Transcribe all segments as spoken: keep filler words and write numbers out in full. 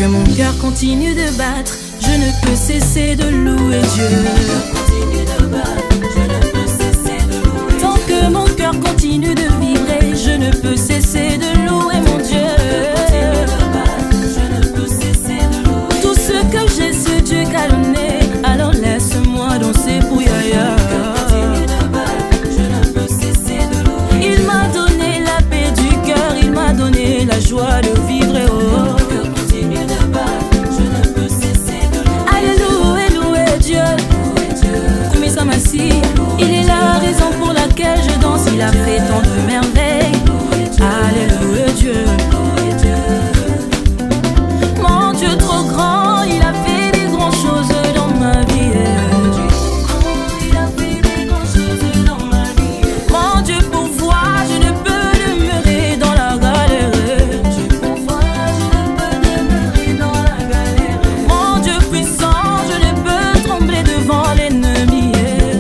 que mon cœur continue de battre, je ne peux cesser de louer Dieu. Tant que mon cœur continue de vibrer, je ne peux cesser de louer mon Dieu. Tout ce que j'ai, ce Dieu qu'a donné, alors laisse-moi danser pour Yaya. Il m'a donné la paix du cœur, il m'a donné la joie de vivre. Oh. Alléluia, louer Dieu. Il est la raison pour laquelle je danse, il a fait tant de merveilles. Alléluia Dieu. Mon Dieu trop grand, il a fait des grandes choses dans ma vie. Mon Dieu pourvoit, je ne peux demeurer dans la galère. Mon Dieu puissant, je ne peux trembler devant l'ennemi.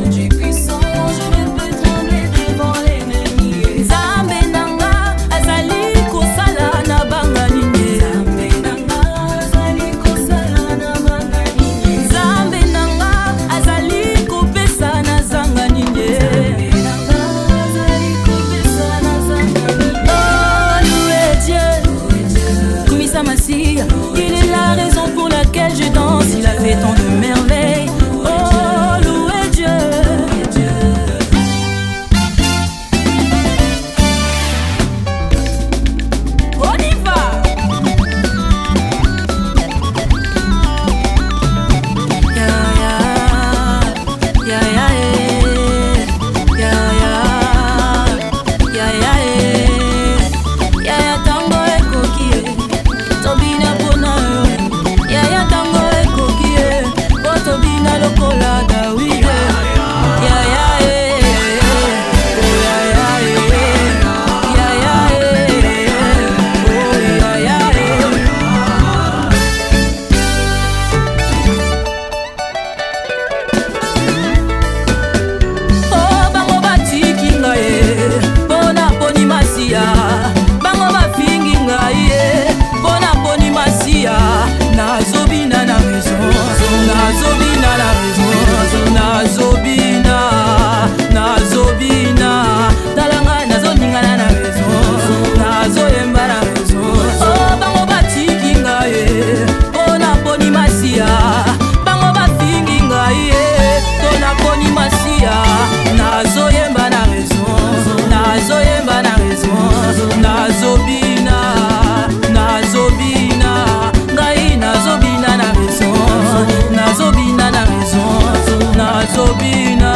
Il est la raison pour laquelle je danse, il a fait tant de merveilles. Oh, louez Dieu. On y va. Ya ya ya ya ya ya ya ya ya tango ekoki. Tobina pona Yaya tango ekokie O tobina lokola Dawide Yaya eh Oh Yaya eh Yaya eh Oh Yaya eh Oh bango batiki ngaye Pona poni masia Bango bafingi ngaye Pona poni masia, nazobina na raison, nazobina na raison, nazobina, nazobina, talanga nazoninga na raison, nazoyemba na raison. Oh bango batiki ngaye, pona poni masia, bango bafingi ngaye, pona poni masia, nazoyemba na raison, nazoyemba na raison, nazobina. Nazobina, ngai nazobina na raison, nazobina na raison, nazobina.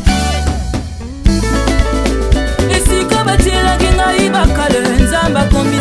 Esika batielaki ngai bakale, Nzambe akombi